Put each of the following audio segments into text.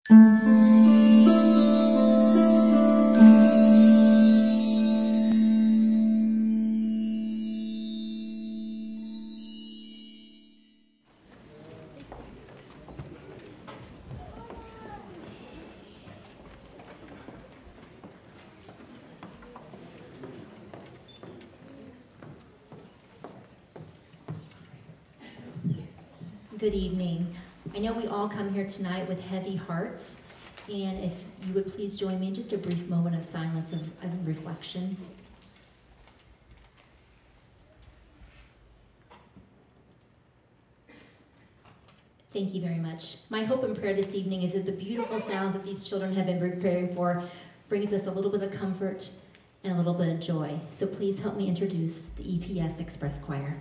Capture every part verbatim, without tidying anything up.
Good evening. I know we all come here tonight with heavy hearts, and if you would please join me in just a brief moment of silence of, of reflection. Thank you very much. My hope and prayer this evening is that the beautiful sounds that these children have been preparing for brings us a little bit of comfort and a little bit of joy. So please help me introduce the E P S Express Choir.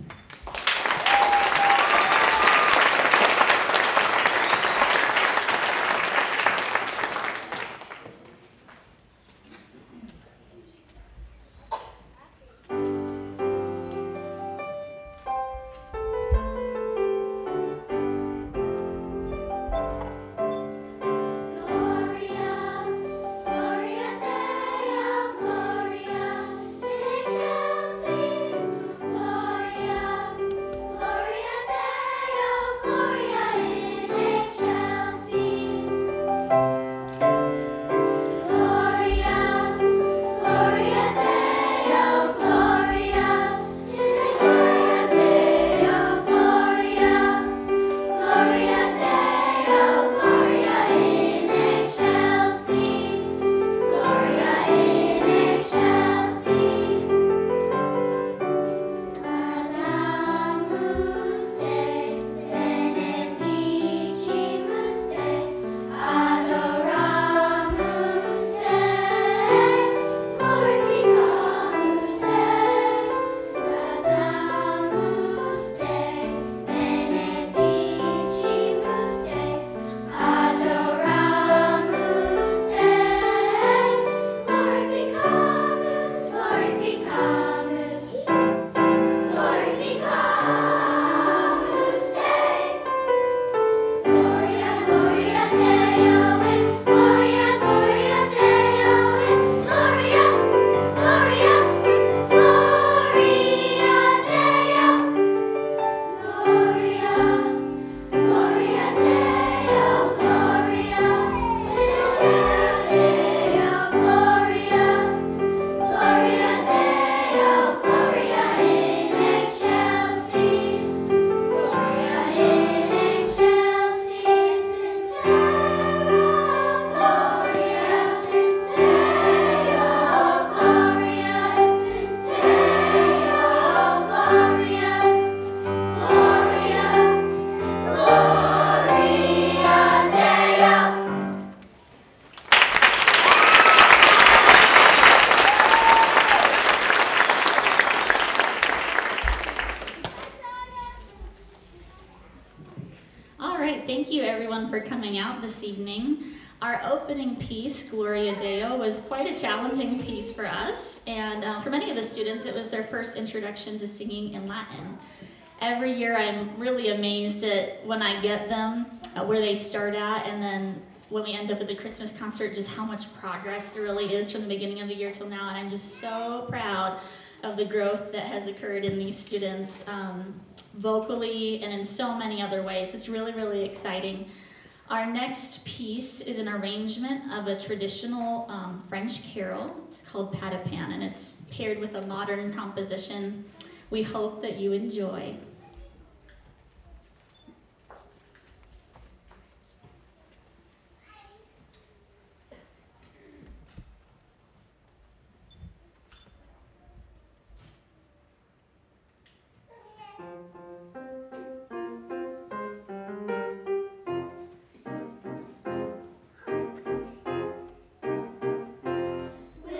For coming out this evening. Our opening piece, Gloria Deo, was quite a challenging piece for us, and uh, for many of the students, it was their first introduction to singing in Latin. Every year I'm really amazed at when I get them, uh, where they start at, and then when we end up at the Christmas concert, just how much progress there really is from the beginning of the year till now, and I'm just so proud of the growth that has occurred in these students um, vocally and in so many other ways. It's really, really exciting. Our next piece is an arrangement of a traditional um, French carol. It's called Pas de Pain, and it's paired with a modern composition. We hope that you enjoy.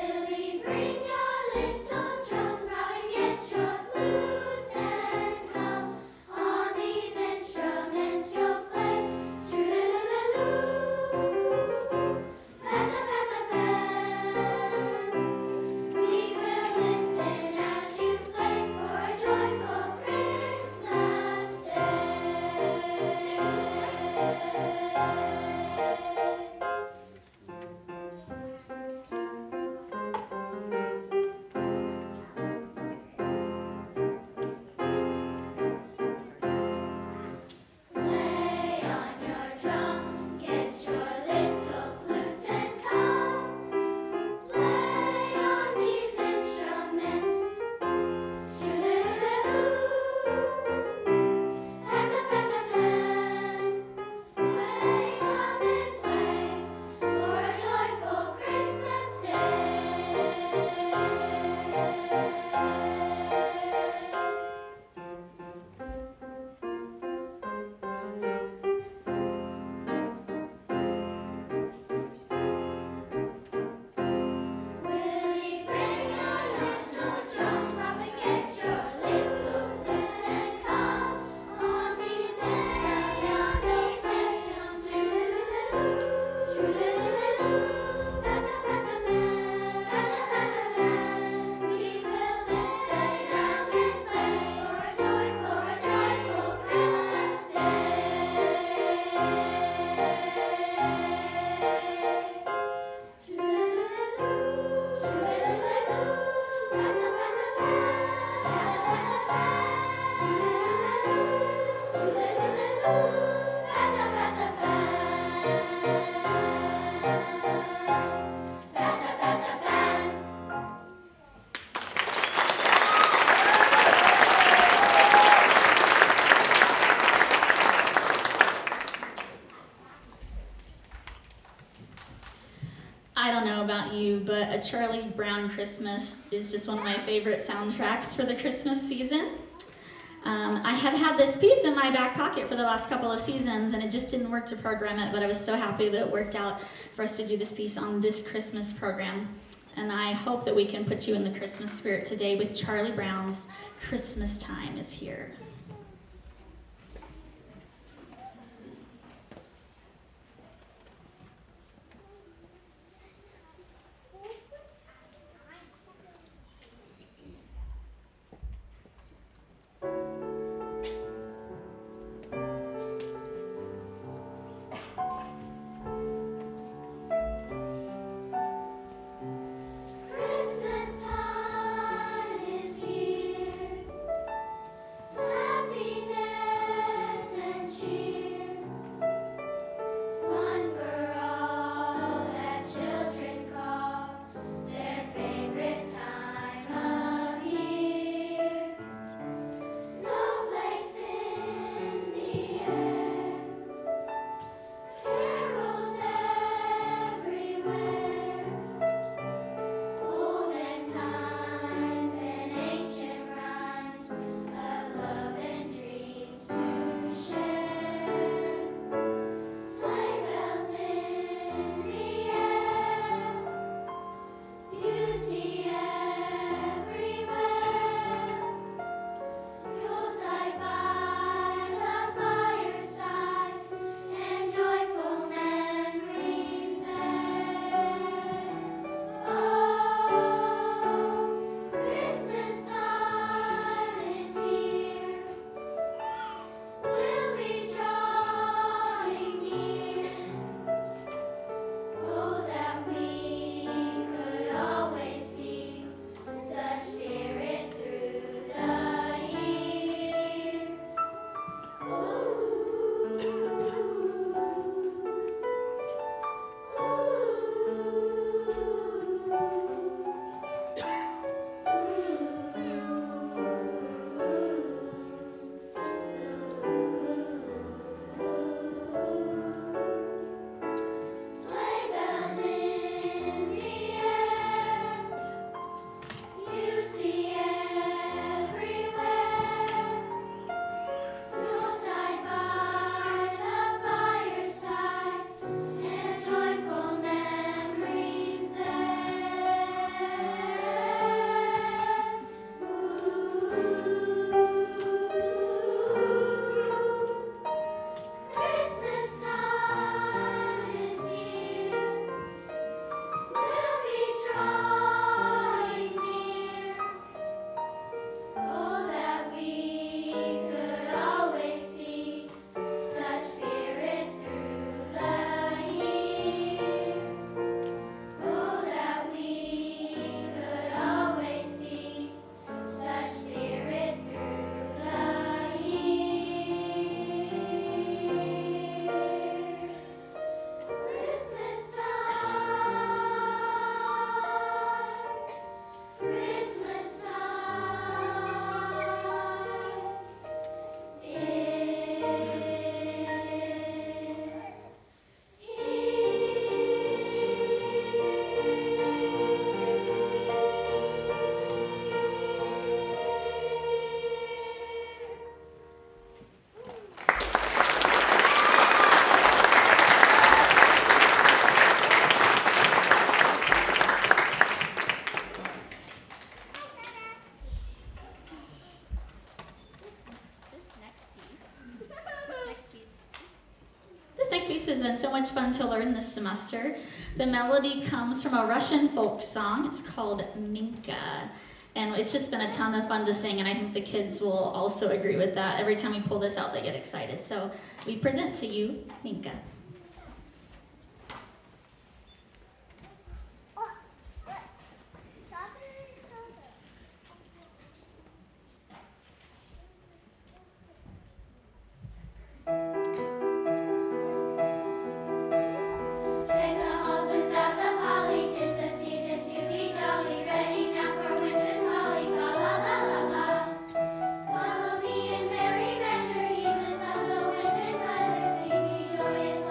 Little drum, now and get your flute and come. I don't know about you, but A Charlie Brown Christmas is just one of my favorite soundtracks for the Christmas season. Um, I have had this piece in my back pocket for the last couple of seasons, and it just didn't work to program it, but I was so happy that it worked out for us to do this piece on this Christmas program. And I hope that we can put you in the Christmas spirit today with Charlie Brown's Christmas Time is Here. Has been so much fun to learn this semester. The melody comes from a Russian folk song. It's called Minka. And it's just been a ton of fun to sing, and I think the kids will also agree with that. Every time we pull this out, they get excited. So we present to you Minka. Joyous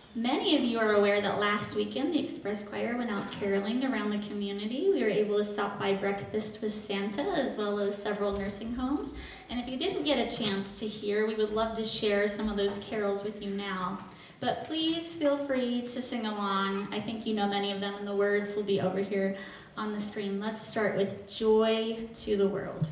Many of you are aware that last weekend the Express Choir went out caroling around the community. We were able to stop by Breakfast with Santa as well as several nursing homes. And if you didn't get a chance to hear, we would love to share some of those carols with you now. But please feel free to sing along. I think you know many of them, and the words will be over here on the screen. Let's start with Joy to the World.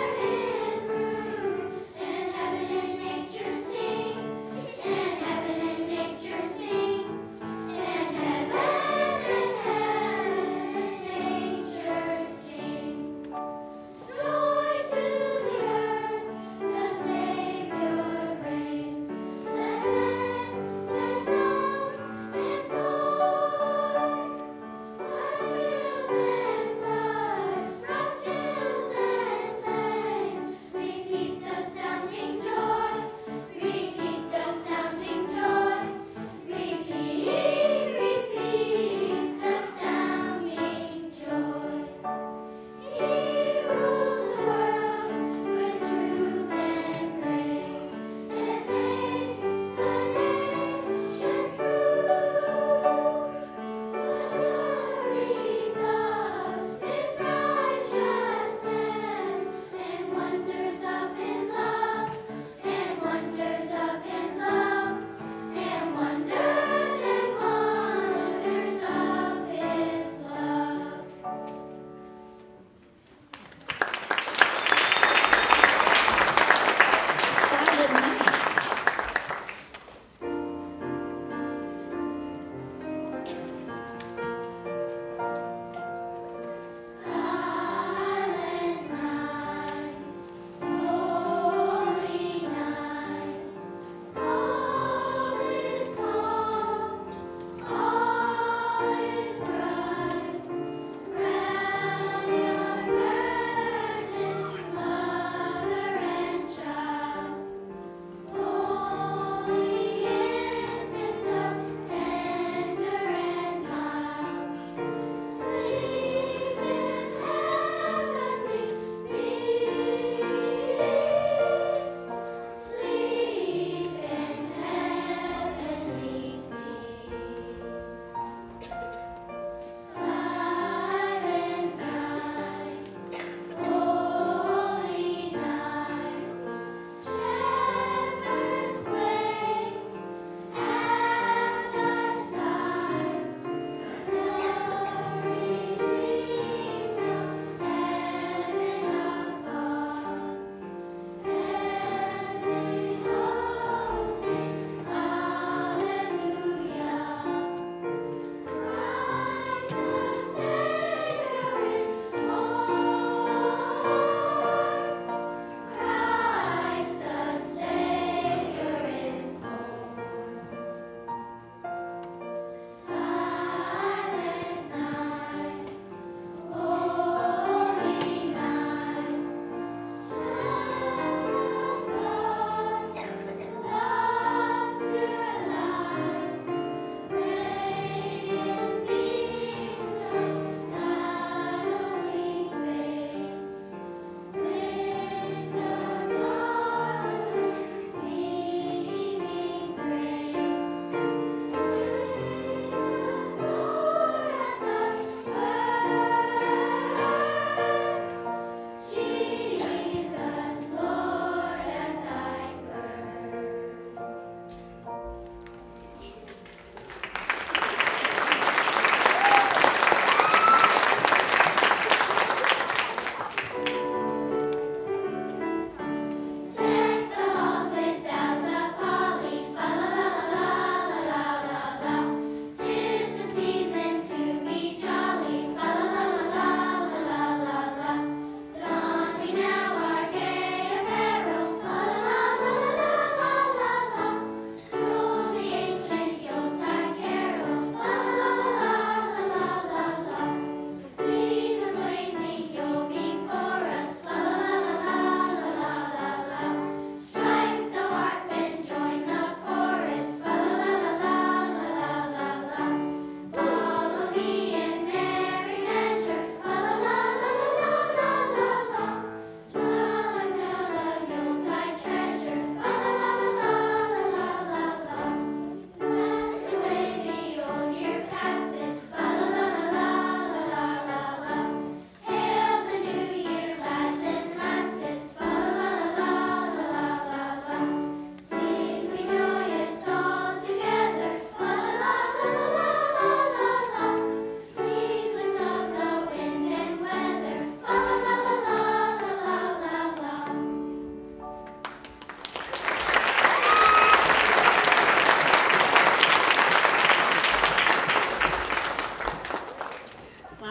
Nature sing, and heaven and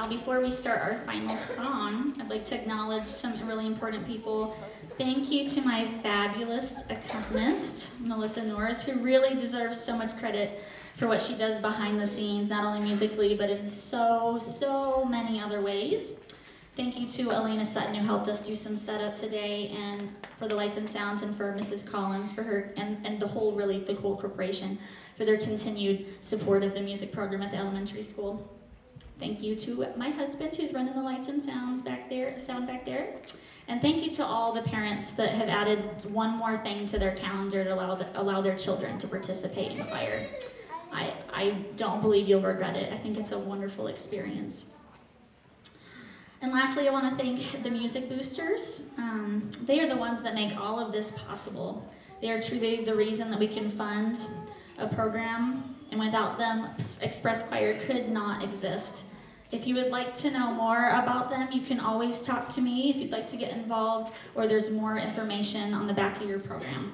Now, before we start our final song, I'd like to acknowledge some really important people. Thank you to my fabulous accompanist, Melissa Norris, who really deserves so much credit for what she does behind the scenes, not only musically, but in so, so many other ways. Thank you to Elena Sutton, who helped us do some setup today, and for the lights and sounds, and for Missus Collins, for her, and, and the whole, really, the whole corporation, for their continued support of the music program at the elementary school. Thank you to my husband, who's running the lights and sounds back there, sound back there. And thank you to all the parents that have added one more thing to their calendar to allow, the, allow their children to participate in choir. I, I don't believe you'll regret it. I think it's a wonderful experience. And lastly, I want to thank the Music Boosters. Um, they are the ones that make all of this possible. They are truly the reason that we can fund a program, and without them, Express Choir could not exist. If you would like to know more about them, you can always talk to me if you'd like to get involved, or there's more information on the back of your program.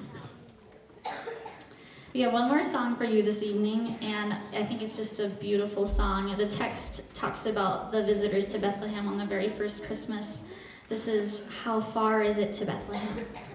We have one more song for you this evening, and I think it's just a beautiful song. The text talks about the visitors to Bethlehem on the very first Christmas. This is How Far Is It to Bethlehem?